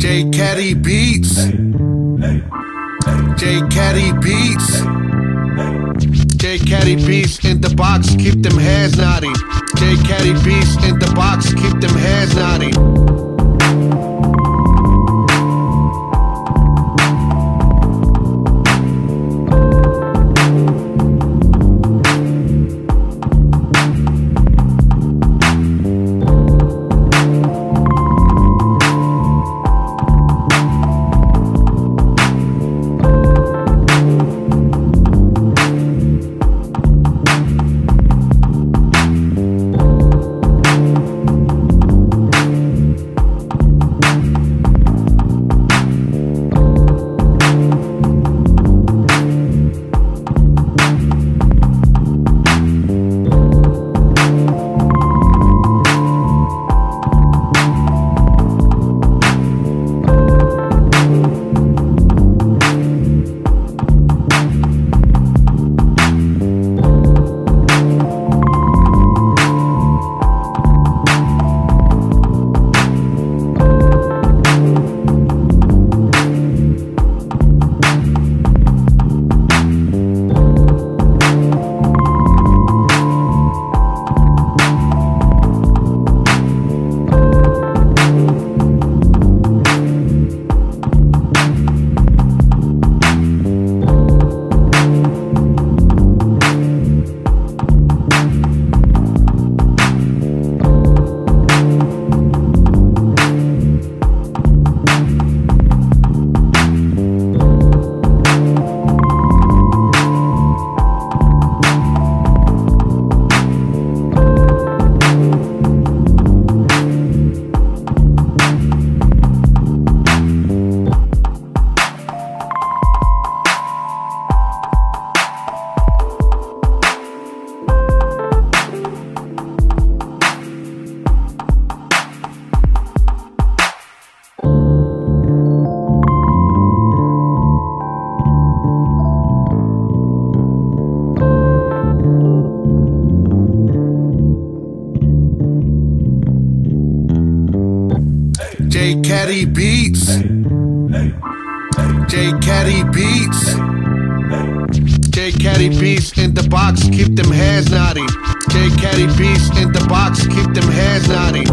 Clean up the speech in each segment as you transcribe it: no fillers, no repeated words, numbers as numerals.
J Caddy Beats. J Caddy Beats. J Caddy Beats in the box, keep them hands naughty. J Caddy Beats in the box, keep them hands naughty. J Caddy Beats. J Caddy Beats. J Caddy Beats in the box, keep them hands naughty. J Caddy Beats in the box, keep them hands naughty.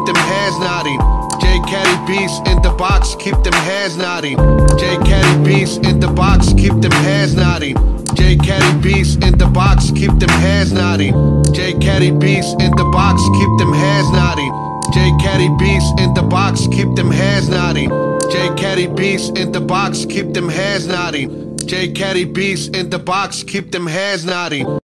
them hands nodding. J Caddy Beats in the box, keep them hands nodding. J Caddy Beats in the box, keep them hands nodding. J Caddy Beats in the box, keep them hands nodding. J Caddy Beats in the box, keep them hands nodding. J Caddy Beats in the box, keep them hands nodding. J Caddy Beats in the box, keep them hands nodding. J Caddy Beats in the box, keep them hands nodding.